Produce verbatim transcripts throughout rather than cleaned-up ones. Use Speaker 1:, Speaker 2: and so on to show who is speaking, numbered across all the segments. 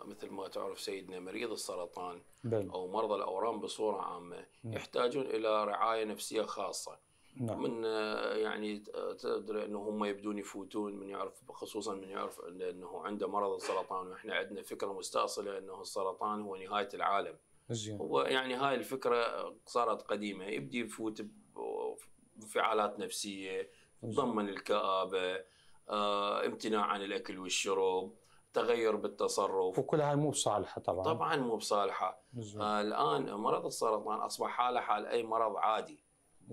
Speaker 1: مثل ما تعرف سيدنا مريض السرطان
Speaker 2: بل.
Speaker 1: أو مرضى الأورام بصورة عامة
Speaker 2: نعم.
Speaker 1: يحتاجون إلى رعاية نفسية خاصة.
Speaker 2: نعم.
Speaker 1: من يعني تدري أنه هم يبدون يفوتون من يعرف، خصوصا من يعرف أنه عنده مرض السرطان، وإحنا عندنا فكرة مستأصلة أنه السرطان هو نهاية العالم.
Speaker 2: زين.
Speaker 1: هو يعني هاي الفكرة صارت قديمة، يبدي يفوت بانفعالات نفسية تضمن الكآبة، آه، امتناع عن الأكل والشرب، تغير بالتصرف،
Speaker 2: وكل هاي مو بصالحة طبعا.
Speaker 1: طبعا مو بصالحة. آه الآن مرض السرطان أصبح حالة حال أي مرض عادي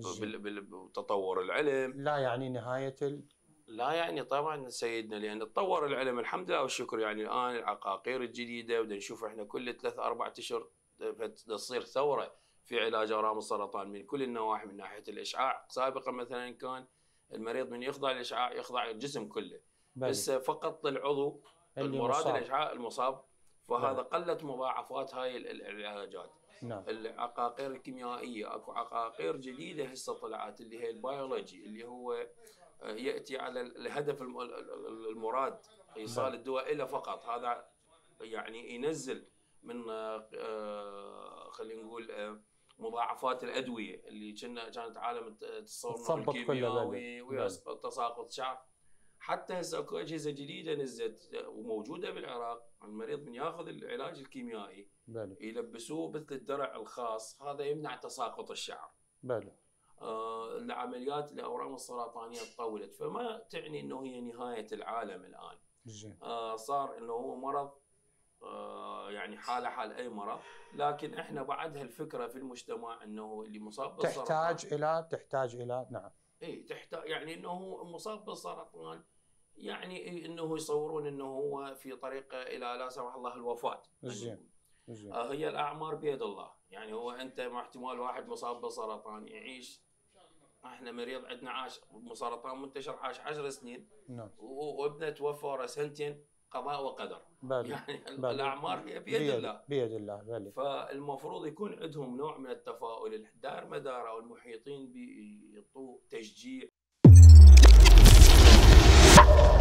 Speaker 1: بتطور العلم.
Speaker 2: لا يعني نهاية ال...
Speaker 1: لا يعني طبعا سيدنا، لأن تطور العلم الحمد لله والشكر. يعني الآن العقاقير الجديدة بدنا نشوف إحنا كل ثلاث أربع أشهر تصير ثورة في علاج أورام السرطان من كل النواحي. من ناحية الإشعاع، سابقا مثلا كان المريض من يخضع للإشعاع يخضع الجسم كله، بس فقط العضو المراد الإشعاع المصاب، فهذا بل. قلت مضاعفات هاي العلاجات.
Speaker 2: نعم.
Speaker 1: العقاقير الكيميائية، اكو عقاقير جديدة هسه طلعت اللي هي البيولوجي، اللي هو يأتي على الهدف المراد، إيصال الدواء إلى فقط. هذا يعني ينزل من خلينا نقول مضاعفات الأدوية اللي كانت عالم التصنع الكيميائي وتساقط شعر. حتى هسه اكو اجهزه جديده نزلت وموجوده بالعراق، المريض من ياخذ العلاج الكيميائي
Speaker 2: بله.
Speaker 1: يلبسوه مثل الدرع الخاص، هذا يمنع تساقط الشعر.
Speaker 2: بله.
Speaker 1: آه العمليات الاورام السرطانيه تطولت، فما تعني انه هي نهايه العالم الان. آه صار انه هو مرض، آه يعني حاله حال اي مرض، لكن احنا بعد هالفكره في المجتمع انه اللي مصاب بالسرطان
Speaker 2: تحتاج الى تحتاج الى نعم
Speaker 1: اي تحتاج، يعني انه مصاب بالسرطان يعني انه يصورون انه هو في طريقه الى لا سمح الله الوفاه.
Speaker 2: زين.
Speaker 1: آه هي الاعمار بيد الله. يعني هو انت مع احتمال واحد مصاب بالسرطان يعيش، احنا مريض عندنا عاش بسرطان منتشر عاش عشر سنين،
Speaker 2: نعم،
Speaker 1: وابنه توفى ورا سنتين، قضاء وقدر.
Speaker 2: بالي.
Speaker 1: يعني
Speaker 2: بالي.
Speaker 1: الاعمار هي بيد,
Speaker 2: بيد
Speaker 1: الله
Speaker 2: بيد الله بالي.
Speaker 1: فالمفروض يكون عندهم نوع من التفاؤل، الدار مدار او المحيطين بيعطوا تشجيع.